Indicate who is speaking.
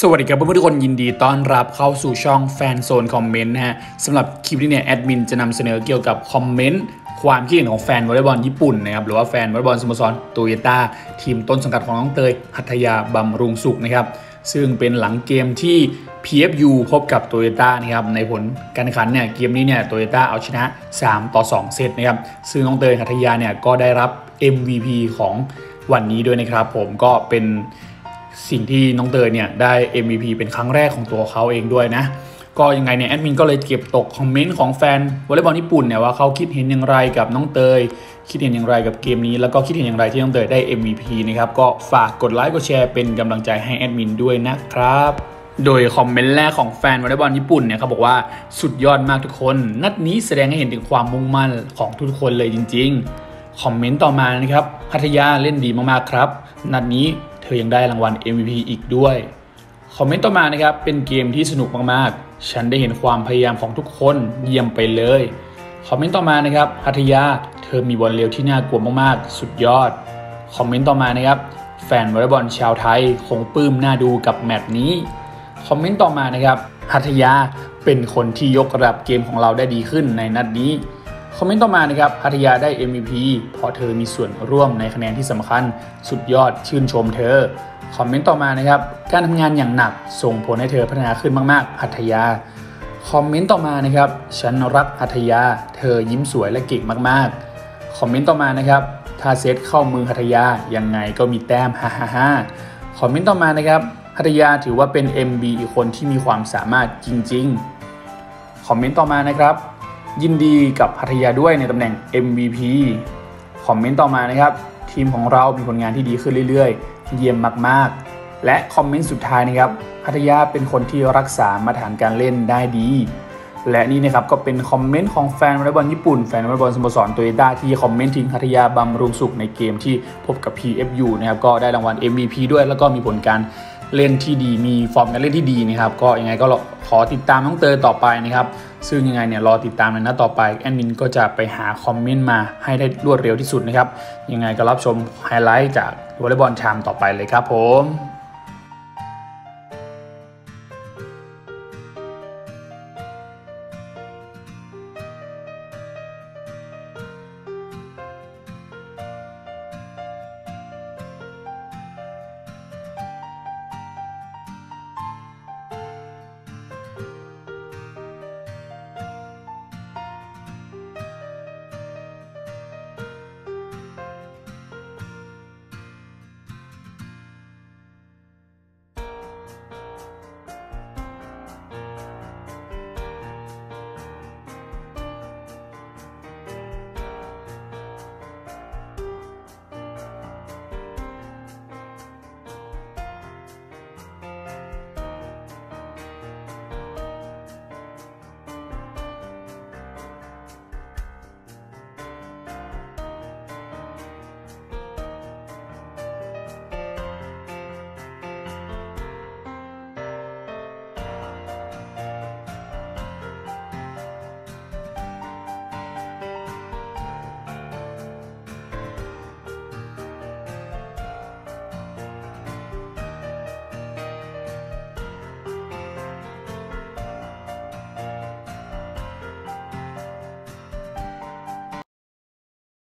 Speaker 1: สวัสดีครับเพื่อนๆทุกคนยินดีต้อนรับเข้าสู่ช่องแฟนโซนคอมเมนต์นะฮะสำหรับคลิปนี้เนี่ยแอดมินจะนำเสนอเกี่ยวกับคอมเมนต์ความคิดเห็นของแฟนวอลเลย์บอลญี่ปุ่นนะครับหรือว่าแฟนวอลเลย์บอลสโมสรโตโยต้าทีมต้นสังกัดของน้องเตยหัตถยาบำรุงสุขนะครับซึ่งเป็นหลังเกมที่ PFU พบกับโตโยต้านะครับในผลการแข่งขันเนี่ยเกมนี้เนี่ยโตโยต้าเอาชนะ3-2 เซตนะครับซึ่งน้องเตยหัตถยาเนี่ยก็ได้รับ MVP ของวันนี้ด้วยนะครับผมก็เป็นสิ่งที่น้องเตยเนี่ยได้ MVP เป็นครั้งแรกของตัวเขาเองด้วยนะก็ยังไงเนี่ยแอดมินก็เลยเก็บตกคอมเมนต์ของแฟนวอลเลย์บอลญี่ปุ่นเนี่ยว่าเขาคิดเห็นอย่างไรกับน้องเตยคิดเห็นอย่างไรกับเกมนี้แล้วก็คิดเห็นอย่างไรที่น้องเตยได้ MVP นะครับก็ฝากกดไลค์กดแชร์เป็นกำลังใจให้แอดมินด้วยนะครับโดยคอมเมนต์แรกของแฟนวอลเลย์บอลญี่ปุ่นเนี่ยเขาบอกว่าสุดยอดมากทุกคนนัดนี้แสดงให้เห็นถึงความมุ่งมั่นของทุกคนเลยจริงๆคอมเมนต์ต่อมานะครับหัตถยาเล่นดีมากๆครับนัดนี้เธอยังได้รางวัล MVP อีกด้วยคอมเมนต์ต่อมานะครับเป็นเกมที่สนุกมากๆฉันได้เห็นความพยายามของทุกคนเยี่ยมไปเลยคอมเมนต์ต่อมานะครับหัตถยาเธอมีบอลเร็วที่น่ากลัวมากๆสุดยอดคอมเมนต์ต่อมานะครับแฟนวอลเลย์บอลชาวไทยคงปลื้มน่าดูกับแมตช์นี้คอมเมนต์ต่อมานะครับหัตถยาเป็นคนที่ยกระดับเกมของเราได้ดีขึ้นในนัดนี้คอมเมนต์ต่อมานะครับหัตถยาได้ MVP เพราะเธอมีส่วนร่วมในคะแนนที่สำคัญสุดยอดชื่นชมเธอคอมเมนต์ต่อมานะครับการทำงานอย่างหนักส่งผลให้เธอพัฒนาขึ้นมากๆหัตถยาคอมเมนต์ต่อมานะครับฉันรักหัตถยาเธอยิ้มสวยและเก่งมากๆคอมเมนต์ต่อมานะครับถ้าเซตเข้ามือหัตถยายังไงก็มีแต้มฮ่าฮ่าฮ่าคอมเมนต์ต่อมานะครับหัตถยาถือว่าเป็น MB อีกคนที่มีความสามารถจริงๆคอมเมนต์ต่อมานะครับยินดีกับหัตถยาด้วยในตำแหน่ง MVP คอมเมนต์ต่อมานะครับทีมของเรามีผลงานที่ดีขึ้นเรื่อยๆเยี่ยมมากๆและคอมเมนต์สุดท้ายนะครับหัตถยาเป็นคนที่รักษามาตรฐานการเล่นได้ดีและนี่นะครับก็เป็นคอมเมนต์ของแฟนวอลเลย์บอลญี่ปุ่นแฟนวอลเลย์บอลสโมสรโตโยต้าที่คอมเมนต์ถึงหัตถยาบำรุงสุขในเกมที่พบกับ PFU นะครับก็ได้รางวัล MVP ด้วยแล้วก็มีผลการเล่นที่ดีมีฟอร์มการเล่นที่ดีนะครับก็ยังไงก็ขอติดตามน้องเตยต่อไปนะครับซึ่งยังไงเนี่ยรอติดตามในนัดต่อไปแอดมินก็จะไปหาคอมเมนต์มาให้ได้รวดเร็วที่สุดนะครับยังไงก็รับชมไฮไลท์จากวอลเลย์บอลไทม์ต่อไปเลยครับผม